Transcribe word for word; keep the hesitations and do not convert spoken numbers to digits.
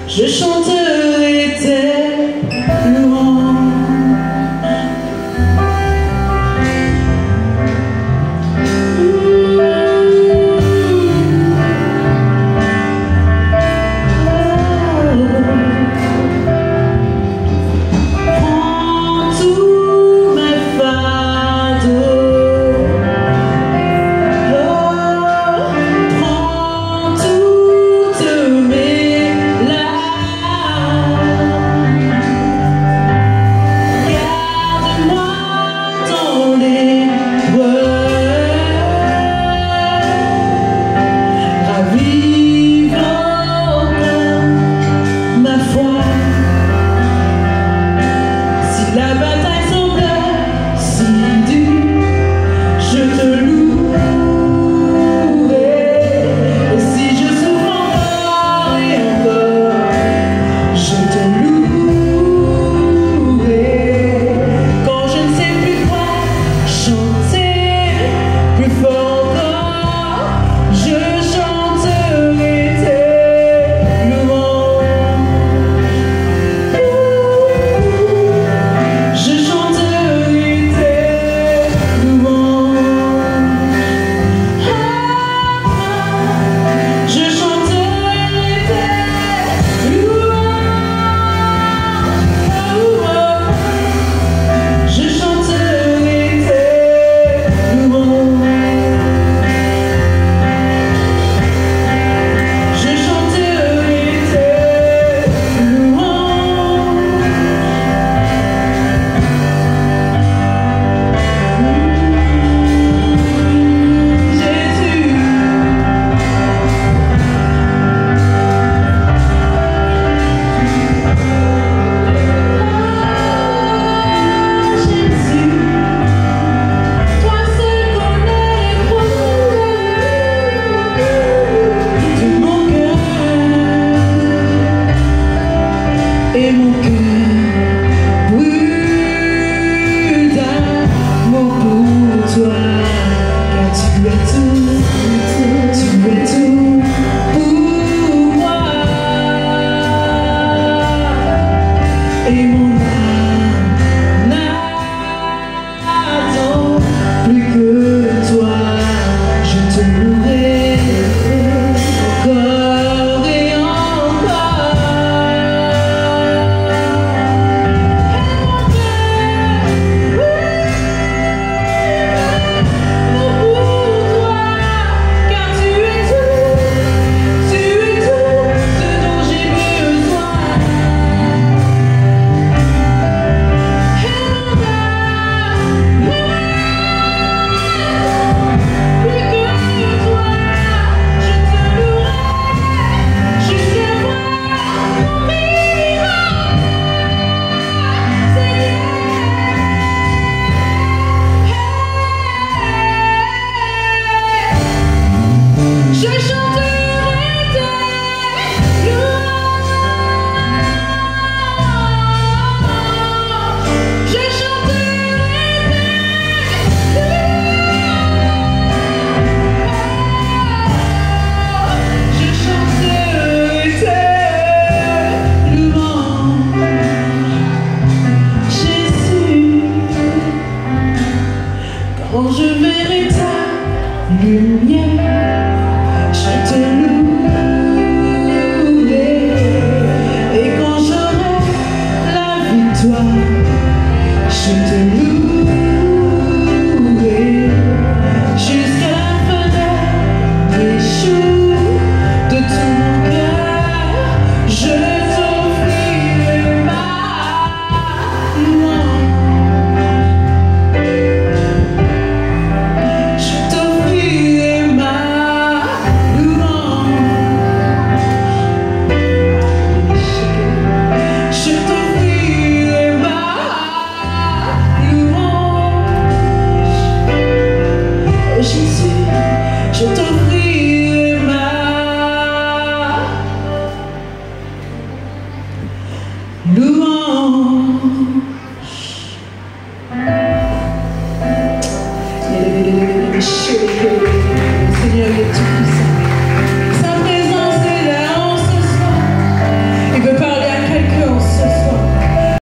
je chanterai tes louanges. Et mon cœur brûle d'amour pour toi, car tu es tout, tu es tout pour moi. Et mon âme n'attend plus que toi, je te louerai encore et encore. Quand je verrai ta lumière, je te louerai. Et quand j'aurai la victoire, je te louerai. Jusqu'à la fin des jours de tout mon cœur, je t'offrirai ma louange. Je t'offrirai ma louange.